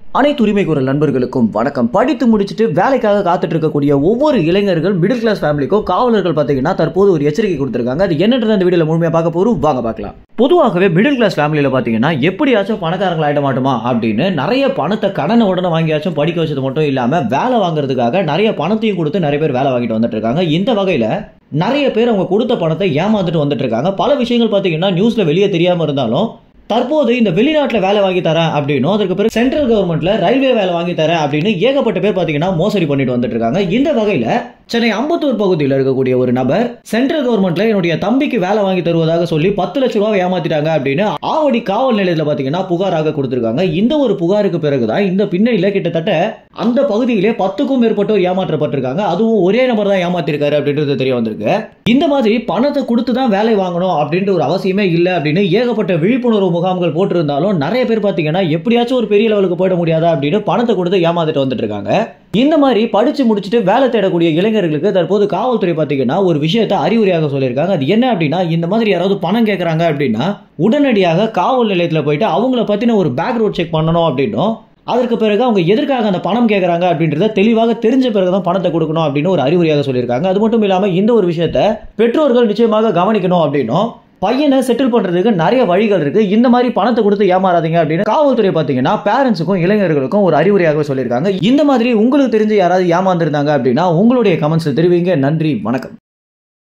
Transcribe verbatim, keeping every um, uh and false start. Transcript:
அனைத்து உரிமை குரல் நண்பர்களுக்கும் வணக்கம். படித்து முடிச்சுட்டு வேலைக்காக காத்துட்டு இருக்கக்கூடிய ஒவ்வொரு இளைஞர்கள் மிடில் கிளாஸ் ஃபேமிலிக்கோ காவலர்கள் பார்த்தீங்கன்னா தற்போது ஒரு எச்சரிக்கை கொடுத்திருக்காங்க. அது என்னன்றது அந்த வீடியோல முழுமையா பார்க்க போறோம், வாங்க பார்க்கலாம். பொதுவாகவே மிடில் கிளாஸ் ஃபேமிலியில பார்த்தீங்கன்னா எப்படியாச்சும் பணக்காரங்கள் ஆயிட மாட்டோமா அப்படின்னு நிறைய பணத்தை கடனை உடனே வாங்கியாச்சும் படிக்க வச்சது மட்டும் இல்லாம வேலை வாங்குறதுக்காக நிறைய பணத்தையும் கொடுத்து நிறைய பேர் வேலை வாங்கிட்டு வந்துட்டு இருக்காங்க. இந்த வகையில நிறைய பேர் அவங்க கொடுத்த பணத்தை ஏமாந்துட்டு வந்துட்டு இருக்காங்க. பல விஷயங்கள் பார்த்தீங்கன்னா நியூஸ்ல வெளியே தெரியாம இருந்தாலும் தற்போது இந்த வெளிநாட்டில் வேலை வாங்கி தரேன் அப்படின்னும் அதற்கு பிறகு சென்ட்ரல் கவர்மெண்ட்ல ரயில்வே வேலை வாங்கி தரேன் அப்படின்னு ஏகப்பட்ட பேர் பார்த்தீங்கன்னா மோசடி பண்ணிட்டு வந்துட்டு இருக்காங்க. இந்த வகையில சென்னை அம்பத்தூர் பகுதியில் இருக்கக்கூடிய ஒரு நபர் சென்ட்ரல் கவர்மெண்ட்ல என்னுடைய தம்பிக்கு வேலை வாங்கி தருவதாக சொல்லி பத்து லட்சம் ரூபாய் ஏமாத்திட்டாங்க அப்படின்னு ஆவடி காவல் நிலையத்தில் பார்த்தீங்கன்னா புகாராக கொடுத்திருக்காங்க. இந்த ஒரு புகாருக்கு பிறகுதான் இந்த பின்னணியில கிட்டத்தட்ட அந்த பகுதியிலே பத்துக்கும் மேற்பட்டோர் ஏமாற்றப்பட்டிருக்காங்க. அதுவும் ஒரே நபர் தான் ஏமாத்திருக்காரு அப்படின்றது தெரிய வந்திருக்கு. இந்த மாதிரி பணத்தை கொடுத்து தான் வேலை வாங்கணும் அப்படின்ற ஒரு அவசியமே இல்லை அப்படின்னு ஏகப்பட்ட விழிப்புணர்வு முகாம்கள் போட்டிருந்தாலும் நிறைய பேர் பார்த்தீங்கன்னா எப்படியாச்சும் ஒரு பெரிய லெவலுக்கு போயிட முடியாதா அப்படின்னு பணத்தை கொடுத்து ஏமாத்திட்டு வந்துட்டு இருக்காங்க. இந்த மாதிரி படிச்சு முடிச்சுட்டு வேலை தேடக்கூடிய இளைஞர்களுக்கு தற்போது காவல்துறை பார்த்தீங்கன்னா ஒரு விஷயத்தை அறிவுரையாக சொல்லியிருக்காங்க. அது என்ன அப்படின்னா, இந்த மாதிரி யாராவது பணம் கேட்கறாங்க அப்படின்னா உடனடியாக காவல் நிலையத்தில் போயிட்டு அவங்கள பத்தின ஒரு பேக்ரவுண்ட் செக் பண்ணணும் அப்படின்னும் அதற்கு பிறகு அவங்க எதற்காக அந்த பணம் கேட்கறாங்க அப்படின்றத தெளிவாக தெரிஞ்ச பிறகுதான் பணத்தை கொடுக்கணும் அப்படின்னு ஒரு அறிவுரையாக சொல்லியிருக்காங்க. அது மட்டும் இல்லாம இந்த ஒரு விஷயத்தை பெற்றோர்கள் நிச்சயமாக கவனிக்கணும் அப்படின்னும் பையனை செட்டில் பண்றதுக்கு நிறைய வழிகள் இருக்கு, இந்த மாதிரி பணத்தை கொடுத்து ஏமாறாதீங்க அப்படின்னு காவல்துறை பார்த்தீங்கன்னா பேரண்ட்ஸுக்கும் இளைஞர்களுக்கும் ஒரு அறிவுரையாக சொல்லியிருக்காங்க. இந்த மாதிரி உங்களுக்கு தெரிஞ்சு யாராவது ஏமாந்துருந்தாங்க அப்படின்னா உங்களுடைய கமெண்ட்ஸ் தெரிவிங்க. நன்றி, வணக்கம்.